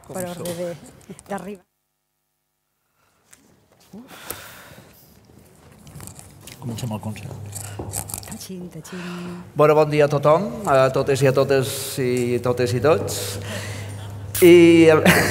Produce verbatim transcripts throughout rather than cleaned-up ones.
per ordre d'arribar. Comencem el concert. Tachín, tachín. Bon dia a tothom, a totes i a totes i totes i tots. I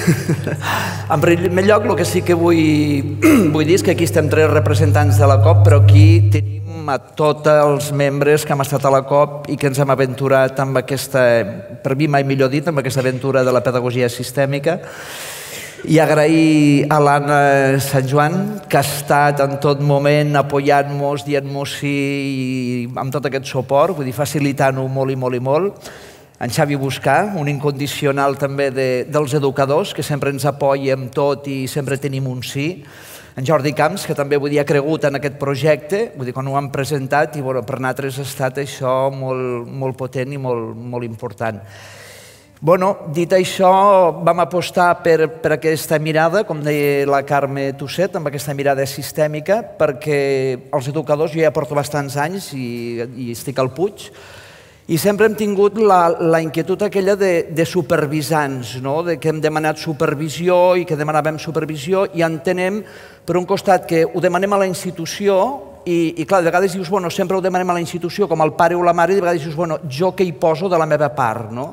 en primer lloc el que sí que vull, vull dir és que aquí estem tres representants de la COP, però aquí tenim a tots els membres que hem estat a la COP i que ens hem aventurat amb aquesta, per mi mai millor dit, amb aquesta aventura de la pedagogia sistèmica. I agrair a l'Anna Sant Joan, que ha estat en tot moment apoyant-nos, dient-nos sí, i amb tot aquest suport, vull dir, facilitant-ho molt i molt i molt. En Xavi Buscà, un incondicional també dels educadors, que sempre ens apoya amb tot i sempre tenim un sí. En Jordi Camps, que també vull dir, ha cregut en aquest projecte, vull dir, quan ho han presentat, i per nosaltres ha estat això molt potent i molt important. Bueno, dit això, vam apostar per aquesta mirada, com deia la Carme Tusset, amb aquesta mirada sistèmica, perquè els educadors, jo ja porto bastants anys i estic al Puig, i sempre hem tingut la inquietud aquella de supervisants, que hem demanat supervisió i que demanàvem supervisió, i entenem, per un costat, que ho demanem a la institució, i clar, de vegades dius, bueno, sempre ho demanem a la institució, com el pare o la mare, i de vegades dius, bueno, jo què hi poso de la meva part, no?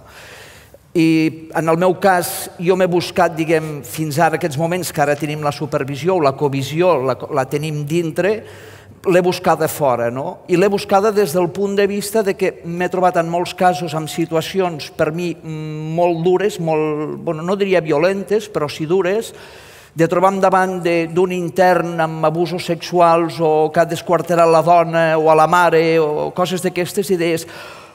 I en el meu cas, jo m'he buscat, diguem, fins ara aquests moments que ara tenim la supervisió o la covisió, la tenim dintre, l'he buscada fora, no? I l'he buscada des del punt de vista que m'he trobat en molts casos amb situacions per mi molt dures, no diria violentes, però sí dures, de trobar-me davant d'un intern amb abusos sexuals o que ha desquarterat la dona o a la mare o coses d'aquestes, i deies,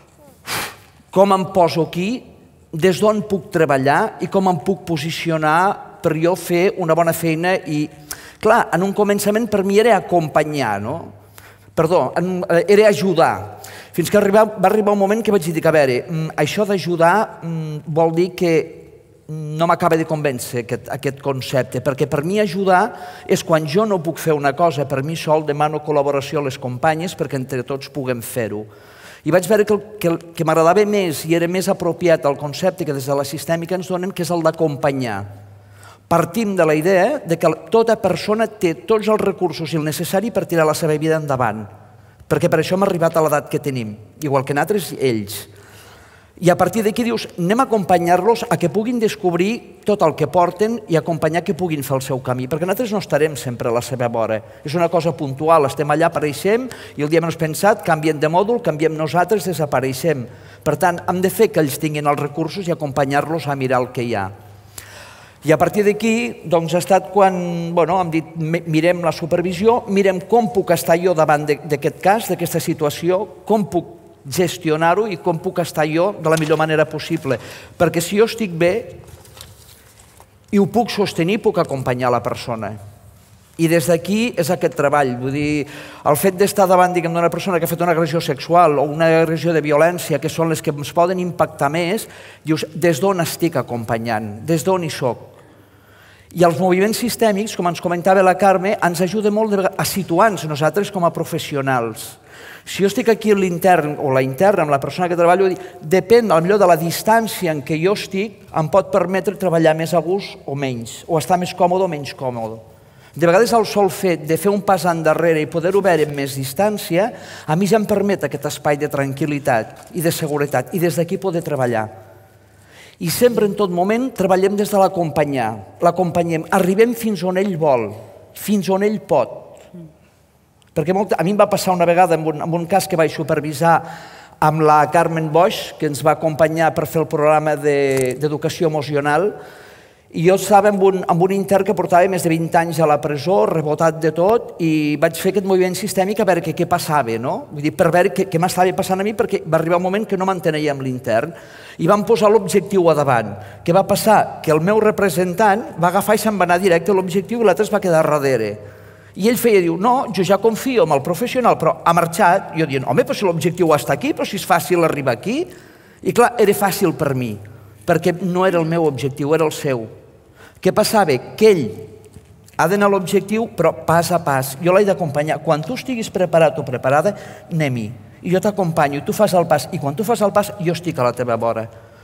com em poso aquí, des d'on puc treballar i com em puc posicionar per jo fer una bona feina. I clar, en un començament per mi era acompanyar, no? Perdó, era ajudar. Fins que va arribar un moment que vaig dir que, a veure, això d'ajudar vol dir que no m'acaba de convèncer aquest concepte, perquè per mi ajudar és quan jo no puc fer una cosa per mi sol, demano col·laboració a les companyes perquè entre tots puguem fer-ho. I vaig veure que el que m'agradava més i era més apropiat al concepte que des de la sistèmica ens donen, que és el d'acompanyar. Partim de la idea que tota persona té tots els recursos i el necessari per tirar la seva vida endavant, perquè per això hem arribat a l'edat que tenim, igual que nosaltres ells. I a partir d'aquí dius, anem a acompanyar-los a que puguin descobrir tot el que porten i acompanyar que puguin fer el seu camí, perquè nosaltres no estarem sempre a la seva vora. És una cosa puntual, estem allà, apareixem, i el dia menys pensat canviem de mòdul, canviem nosaltres, desapareixem. Per tant, hem de fer que ells tinguin els recursos i acompanyar-los a mirar el que hi ha. I a partir d'aquí, doncs, ha estat quan, bueno, hem dit, mirem la supervisió, mirem com puc estar jo davant d'aquest cas, d'aquesta situació, com puc gestionar-ho i com puc estar jo de la millor manera possible. Perquè si jo estic bé i ho puc sostenir, puc acompanyar la persona. I des d'aquí és aquest treball. Vull dir, el fet d'estar davant d'una persona que ha fet una agressió sexual o una agressió de violència, que són les que ens poden impactar més, dius, des d'on estic acompanyant? Des d'on hi soc? I els moviments sistèmics, com ens comentava la Carme, ens ajuda molt a situar-nos nosaltres com a professionals. Si jo estic aquí l'intern o la interna amb la persona que treballo, depèn potser de la distància en què jo estic, em pot permetre treballar més a gust o menys, o estar més còmode o menys còmode. De vegades el sol fet de fer un pas endarrere i poder-ho veure amb més distància, a mi ja em permet aquest espai de tranquil·litat i de seguretat, i des d'aquí poder treballar. I sempre, en tot moment, treballem des de l'acompanyar. L'acompanyem, arribem fins on ell vol, fins on ell pot. Perquè a mi em va passar una vegada en un cas que vaig supervisar amb la Carmen Boix, que ens va acompanyar per fer el programa d'educació emocional, i jo estava amb un intern que portava més de vint anys a la presó, rebotat de tot, i vaig fer aquest moviment sistèmic a veure què passava, no? Vull dir, per veure què m'estava passant a mi, perquè va arribar un moment que no m'entenia amb l'intern, i vam posar l'objectiu a davant. Què va passar? Que el meu representant va agafar i se'n va anar directe a l'objectiu i l'altre es va quedar darrere. I ell feia, diu, no, jo ja confio en el professional, però ha marxat. Jo dient, home, però si l'objectiu està aquí, però si és fàcil arribar aquí. I clar, era fàcil per mi, perquè no era el meu objectiu, era el seu. Què passava? Que ell ha d'anar a l'objectiu, però pas a pas. Jo l'he d'acompanyar. Quan tu estiguis preparat o preparada, anem-hi. I jo t'acompanyo, i tu fas el pas. I quan tu fas el pas, jo estic a la teva vora.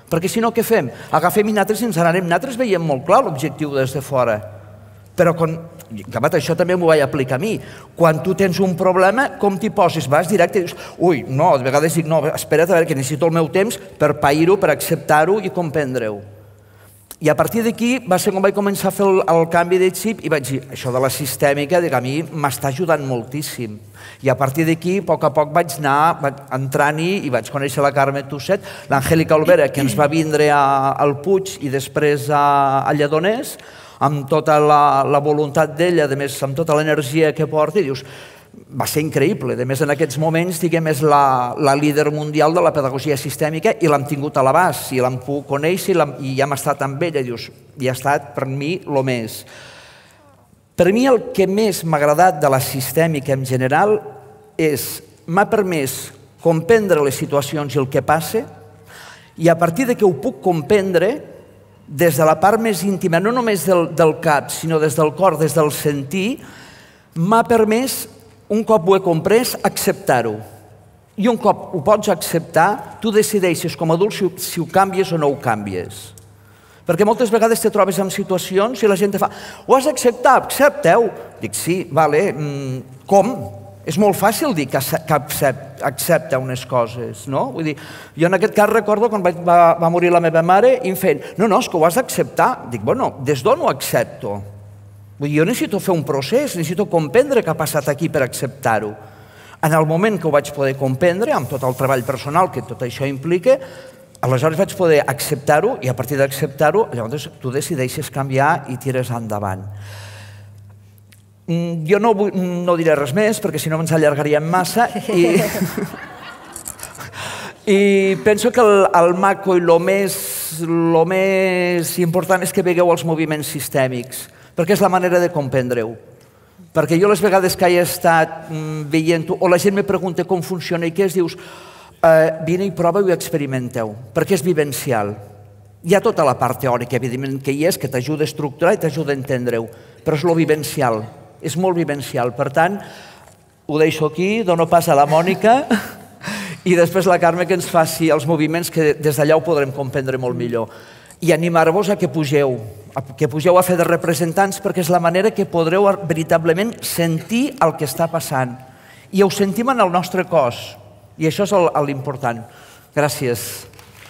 Perquè si no, què fem? Agafem i nosaltres ens n'anem. Nosaltres veiem molt clar l'objectiu des de fora. Però, quan... acabat, això també m'ho vaig aplicar a mi. Quan tu tens un problema, com t'hi poses? Vas directe i dius, ui, no, de vegades dic, no, espera't, a veure, que necessito el meu temps per pair-ho, per acceptar-ho i comprendre-ho. I a partir d'aquí va ser quan vaig començar a fer el, el canvi de xip i vaig dir, això de la sistèmica, dic, a mi m'està ajudant moltíssim. I a partir d'aquí, a poc a poc, vaig anar entrant-hi i vaig conèixer la Carme Tusset, l'Angèlica Olvera, que ens va vindre a, al Puig i després a, a Lledoners, amb tota la, la voluntat d'ella, a més, amb tota l'energia que porta, i dius, va ser increïble. A més, en aquests moments, diguem, és la, la líder mundial de la pedagogia sistèmica i l'hem tingut a l'abast, i l'hem pogut conèixer i, i hem estat amb ella. Dius, i ha estat, per mi, el més. Per mi, el que més m'ha agradat de la sistèmica en general és, m'ha permès comprendre les situacions i el que passa, i a partir de que ho puc comprendre, des de la part més íntima, no només del, del cap, sinó des del cor, des del sentir, m'ha permès, un cop ho he comprès, acceptar-ho. I un cop ho pots acceptar, tu decideixes com a adult si, si ho canvies o no ho canvies. Perquè moltes vegades te trobes en situacions i la gent te fa, ho has d'acceptar, accepteu. Dic, sí, vale, com? És molt fàcil dir que accepta unes coses, no? Vull dir, jo en aquest cas recordo quan va, va morir la meva mare i em feien, no, no, és que ho has d'acceptar. Dic, bueno, des d'on ho accepto? Vull dir, jo necessito fer un procés, necessito comprendre què ha passat aquí per acceptar-ho. En el moment que ho vaig poder comprendre, amb tot el treball personal que tot això implica, aleshores vaig poder acceptar-ho i a partir d'acceptar-ho, llavors tu decideixes canviar i tires endavant. Jo no, vull, no diré res més, perquè si no ens allargaríem massa, i, i penso que el, el maco i el més, lo més important és que vegueu els moviments sistèmics, perquè és la manera de comprendre-ho. Perquè jo les vegades que he estat veient-ho, o la gent me pregunta com funciona i què es dius, eh, vine i prova-ho i experimenteu, perquè és vivencial. Hi ha tota la part teòrica, evidentment, que hi és, que t'ajuda a estructurar i t'ajuda a entendre-ho, però és lo vivencial, és molt vivencial. Per tant, ho deixo aquí, dono pas a la Mònica i després la Carme que ens faci els moviments que des d'allà ho podrem comprendre molt millor. I animar-vos a que pugeu, que pugeu a fer de representants perquè és la manera que podreu veritablement sentir el que està passant. I ho sentim en el nostre cos. I això és l'important. Gràcies.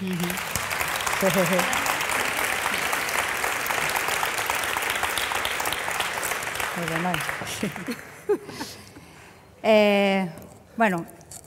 Eh, bueno,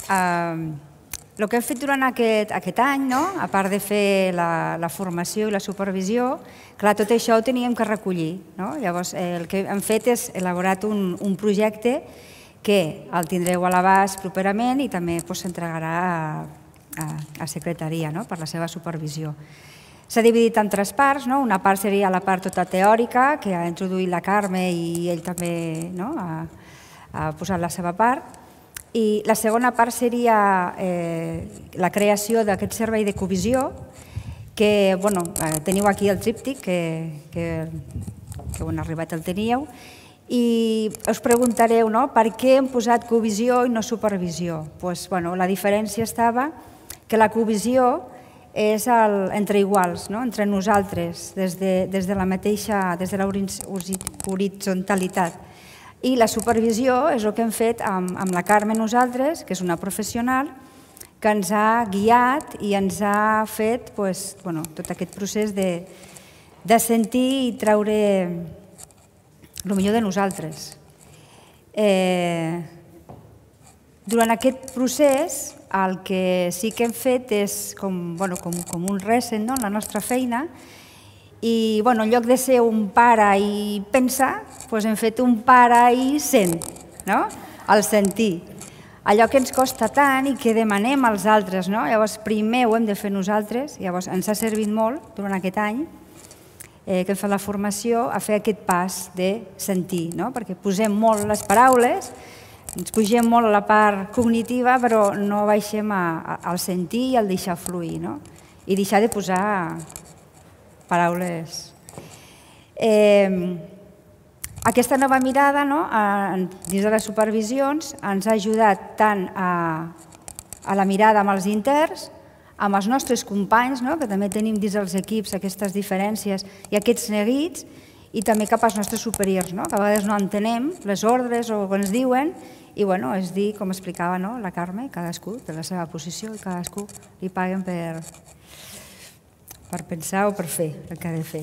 el que hem fet durant aquest, aquest any, no? A part de fer la, la formació i la supervisió, clar, tot això ho teníem que recollir. No? Llavors, el que hem fet és elaborat un, un projecte que el tindreu a l'abast properament i també s'entregarà a, a, a secretaria, no? Per la seva supervisió. S'ha dividit en tres parts. No? Una part seria la part tota teòrica, que ha introduït la Carme i ell també, no? ha, ha posat la seva part. I la segona part seria eh, la creació d'aquest servei de covisió, que bueno, eh, teniu aquí el tríptic, que, que, que quan arribat el teníeu, i us preguntareu, no? Per què hem posat covisió i no supervisió? Pues, bueno, la diferència estava que la covisió és el, entre iguals, no? Entre nosaltres, des de, des de la mateixa, des de la horitzontalitat. I la supervisió és el que hem fet amb, amb la Carme nosaltres, que és una professional, que ens ha guiat i ens ha fet pues, bueno, tot aquest procés de, de sentir i treure el millor de nosaltres. Eh, durant aquest procés, el que sí que hem fet és com, bueno, com, com un reset, no? En la nostra feina, i bueno, en lloc de ser un pare i pensar, doncs hem fet un pare i sent, no? El sentir. Allò que ens costa tant i que demanem als altres, no? Llavors primer ho hem de fer nosaltres, llavors ens ha servit molt durant aquest any eh, que hem fet la formació a fer aquest pas de sentir, no? Perquè posem molt les paraules, ens pugem molt a la part cognitiva, però no baixem a, a, al sentir i al deixar fluir, no? I deixar de posar paraules. Eh, aquesta nova mirada, no, dins de les supervisions, ens ha ajudat tant a, a la mirada amb els interns, amb els nostres companys, que també tenim dins els equips aquestes diferències i aquests neguits, i també cap als nostres superiors, que a vegades no entenem les ordres o el que ens diuen, i és dir, com explicava la Carme, cadascú té la seva posició i cadascú li paguen per pensar o per fer el que ha de fer.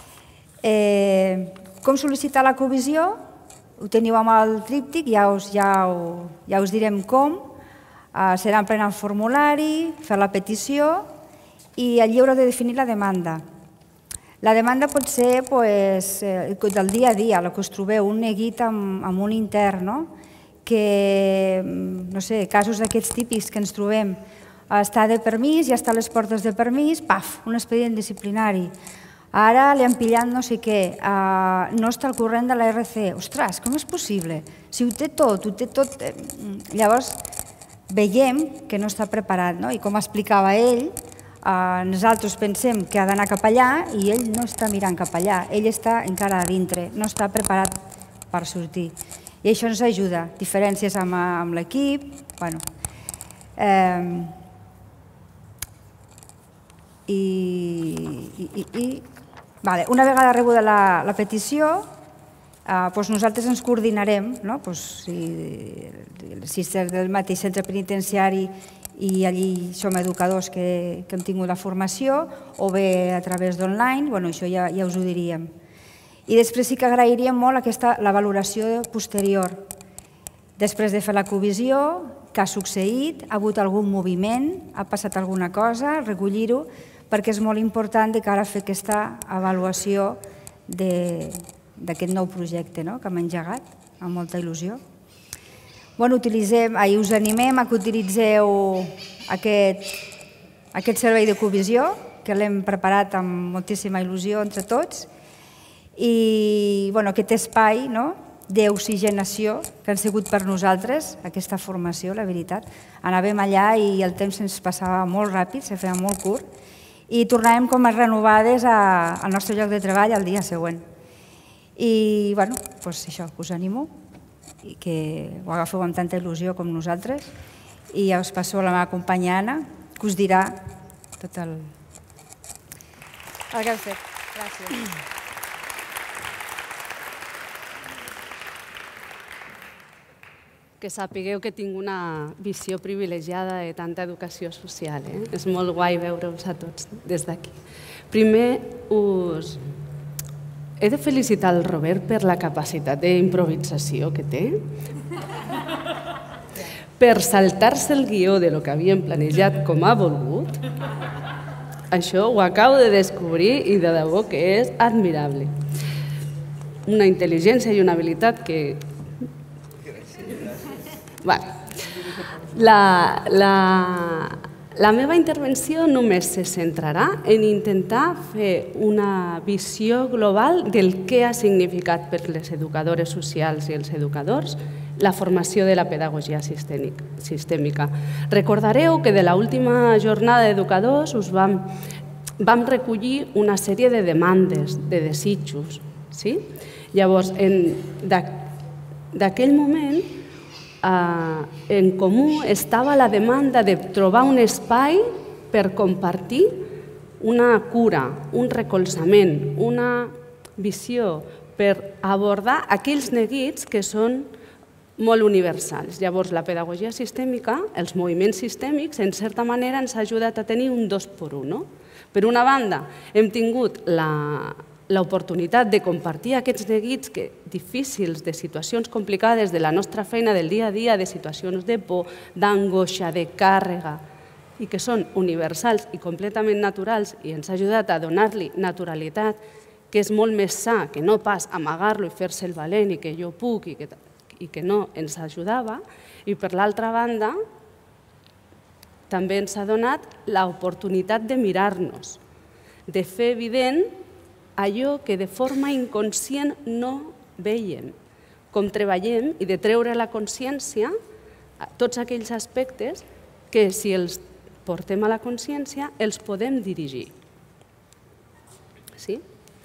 Com sol·licitar la covisió? Ho teniu amb el tríptic, ja us direm com. Serà emplenar el formulari, fer la petició i allí haureu de definir la demanda. La demanda pot ser del dia a dia, el que us trobeu, un neguit amb un intern, que, no sé, casos d'aquests típics que ens trobem, està de permís, ja està a les portes de permís, paf, un expedient disciplinari. Ara li han pillat no sé què, no està al corrent de la R C. Ostres, com és possible? Si ho té tot, ho té tot... Llavors, veiem que no està preparat, i com explicava ell, nosaltres pensem que ha d'anar cap allà i ell no està mirant cap allà, ell està encara a dintre, no està preparat per sortir. I això ens ajuda, diferències amb l'equip, bueno... I una vegada rebuda la petició, nosaltres ens coordinarem, si és del mateix centre penitenciari i allí som educadors que hem tingut la formació, o bé a través d'online, això ja us ho diríem. I després sí que agrairíem molt la valoració posterior. Després de fer la covisió, què ha succeït, ha hagut algun moviment, ha passat alguna cosa, recollir-ho, perquè és molt important de cara a fer aquesta avaluació d'aquest nou projecte que hem engegat, amb molta il·lusió. Us animem a que utilitzeu aquest servei de covisió, que l'hem preparat amb moltíssima il·lusió entre tots, i aquest espai d'oxigenació que han sigut per nosaltres, aquesta formació, la veritat. Anàvem allà i el temps ens passava molt ràpid, se feia molt curt, i tornàvem com a renovades al nostre lloc de treball el dia següent. I això, us animo, que ho agafeu amb tanta il·lusió com nosaltres, i ja us passo a la meva companya Anna, que us dirà tot el que heu fet. Gràcies. Que sapigueu que tinc una visió privilegiada de tanta educació social. És molt guai veure-us a tots des d'aquí. Primer, us he de felicitar el Robert per la capacitat d'improvisació que té, per saltar-se el guió de lo que havíem planejat com ha volgut. Això ho acabo de descobrir i de debò que és admirable. Una intel·ligència i una habilitat que... La meva intervenció només se centrarà en intentar fer una visió global del que ha significat per les educadores socials i els educadors la formació de la pedagogia sistèmica. Recordareu que de l'última jornada d'educadors us vam recollir una sèrie de demandes, de desitjos. Llavors, d'aquell moment, en comú estava la demanda de trobar un espai per compartir una cura, un recolzament, una visió per abordar aquells neguits que són molt universals. Llavors, la pedagogia sistèmica, els moviments sistèmics, en certa manera ens ha ajudat a tenir un dos per un. Per una banda, hem tingut l'oportunitat de compartir aquests neguits difícils, de situacions complicades de la nostra feina del dia a dia, de situacions de por, d'angoixa, de càrrega, i que són universals i completament naturals, i ens ha ajudat a donar-li naturalitat, que és molt més sa que no pas amagar-lo i fer-se el valent i que jo puc i que no ens ajudava. I per l'altra banda, també ens ha donat l'oportunitat de mirar-nos, de fer evident allò que de forma inconscient no veiem, com treballem, i de treure a la consciència tots aquells aspectes que, si els portem a la consciència, els podem dirigir. Sí?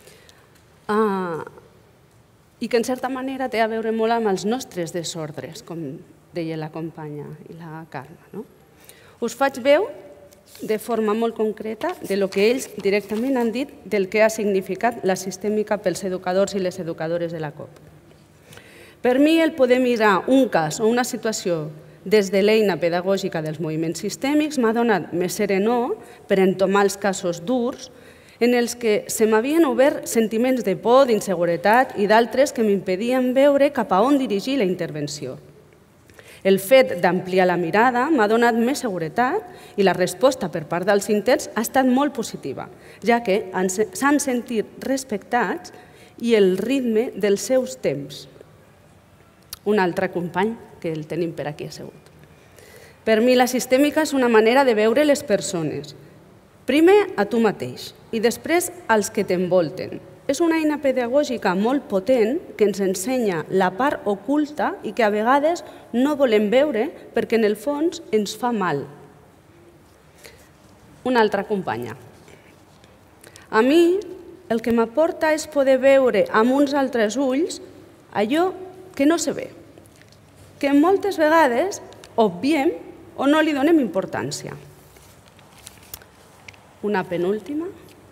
I que, en certa manera, té a veure molt amb els nostres desordres, com deia la companya i la Carme. Us faig veu de forma molt concreta de lo que ells directament han dit del que ha significat la sistèmica pels educadors i les educadores de la COP. Per mi, el poder mirar un cas o una situació des de l'eina pedagògica dels moviments sistèmics m'ha donat més serenor per entomar els casos durs en els que se m'havien obert sentiments de por, d'inseguretat i d'altres que m'impedien veure cap a on dirigir la intervenció. El fet d'ampliar la mirada m'ha donat més seguretat i la resposta per part dels intents ha estat molt positiva, ja que s'han sentit respectats i el ritme dels seus temps. Un altre company, que el tenim per aquí assegut. Per mi la sistèmica és una manera de veure les persones. Primer a tu mateix i després als que t'envolten. És una eina pedagògica molt potent que ens ensenya la part oculta i que a vegades no volem veure perquè en el fons ens fa mal. Una altra companya. A mi el que m'aporta és poder veure amb uns altres ulls allò que no se ve, que moltes vegades obviem o no li donem importància. Una penúltima.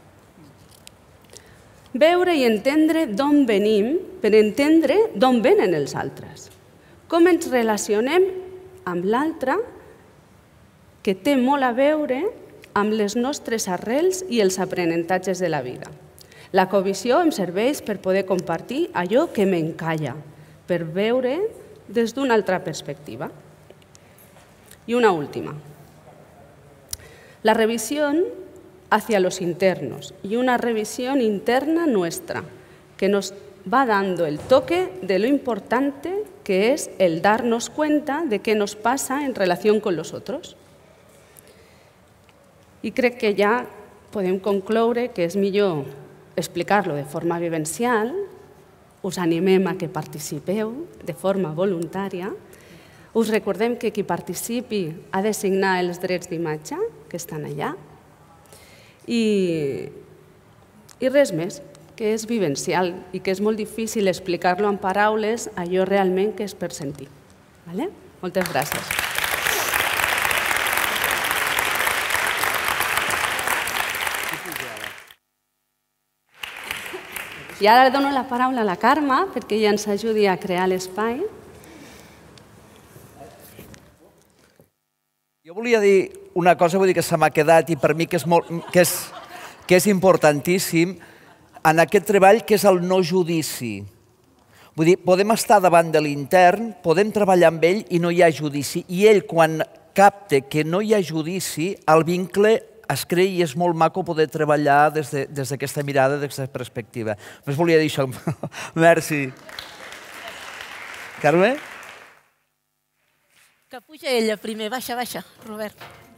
Veure i entendre d'on venim per entendre d'on venen els altres. Com ens relacionem amb l'altre que té molt a veure amb les nostres arrels i els aprenentatges de la vida. La covisió em serveix per poder compartir allò que m'encalla, per veure des d'una altra perspectiva. Y una última. La revisión hacia los internos y una revisión interna nuestra que nos va dando el toque de lo importante que es el darnos cuenta de qué nos pasa en relación con los otros. I crec que ja podem concloure que és millor explicar-lo de forma vivencial. Us animem a que participeu de forma voluntària. Us recordem que qui participi ha de signar els drets d'imatge, que estan allà. I, i res més, que és vivencial i que és molt difícil explicar-lo en paraules allò realment que és per sentir. Vale? Moltes gràcies. I ara dono la paraula a la Carme perquè ella ens ajudi a crear l'espai. Jo volia dir una cosa, vull dir que se m'ha quedat i per mi que és, molt, que és, que és importantíssim en aquest treball que és el no judici. Vull dir, podem estar davant de l'intern, podem treballar amb ell i no hi ha judici. I ell, quan capta que no hi ha judici, el vincle es crea i és molt maco poder treballar des d'aquesta mirada, des d'aquesta perspectiva. Només volia dir això. Merci. Carme? Que puja ella primer. Baixa, baixa, Robert.